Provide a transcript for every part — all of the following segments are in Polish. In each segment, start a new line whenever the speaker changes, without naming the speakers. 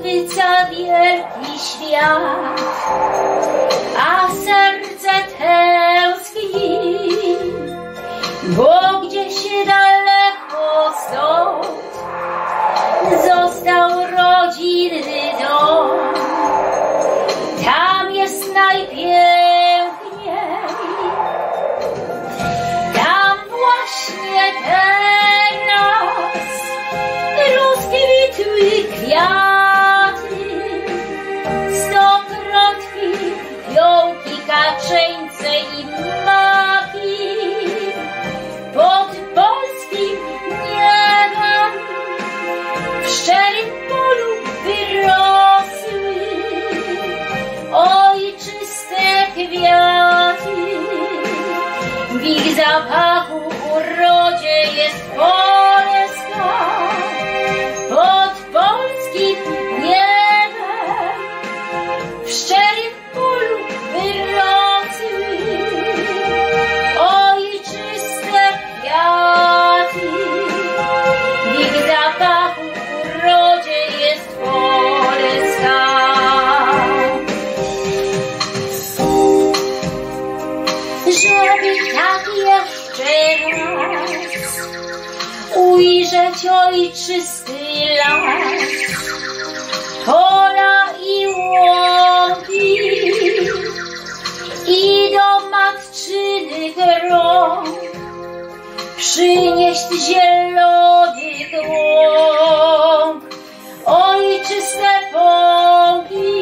zachwyca wielki świat, a serce tęskni, bo gdzieś daleko stąd został rodzinny dom. Tam jest najpiękniej, tam właśnie teraz rozkwitły kwiaty, stokrotki, fiołki, kaczeńce i maki. Pod polskim niebem w szczerym polu wyrosły ojczyste kwiaty. W ich zapachu urodzie jest Polska. Pod polskim niebem w szczerym polu wyrosły ojczyste kwiaty. W ich zapachu urodzie jest Polska. Żeby tak jeszcze raz ujrzeć ojczysty las, pola i łąki i do matczynych rąk przynieść zielonych łąk ojczyste pąki.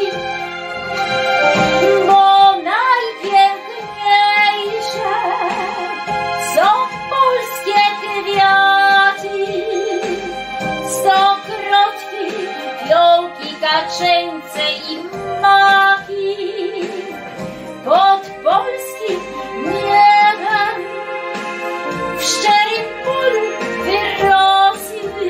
Bo najpiękniejsze są polskie kwiaty, stokrotki, fiołki, kaczeńce i maki. Pod polskim niebem w szczerym polu wyrosły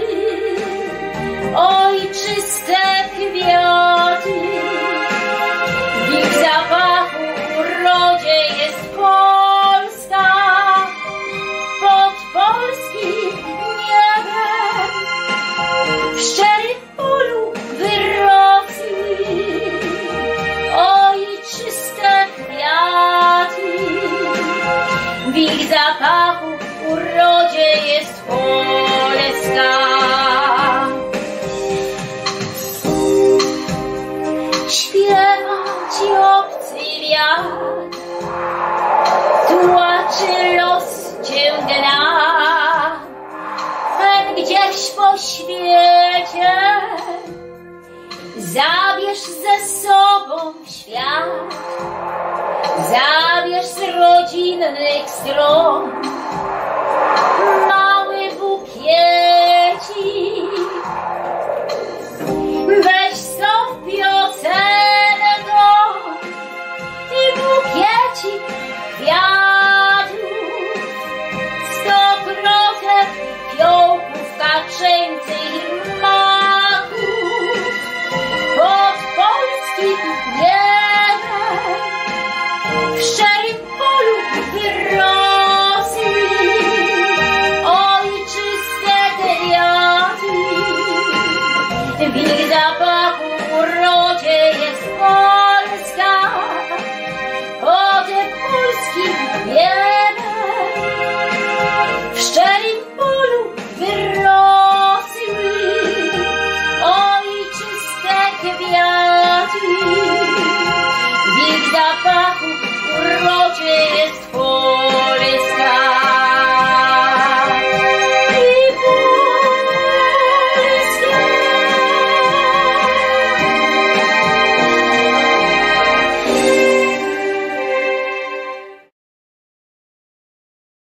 ojczyste kwiaty. W ich zapachu urodzie jest Polska. Pod polskim niebem w szczerym polu wyrosły ojczyste kwiaty. W ich zapachu urodzie jest Polska. Śpiewa ci obcy wiatr, tłaczy los cię gna. Gdzieś po świecie zabierz ze sobą w świat, zabierz z rodzinnych stron mały bukiecik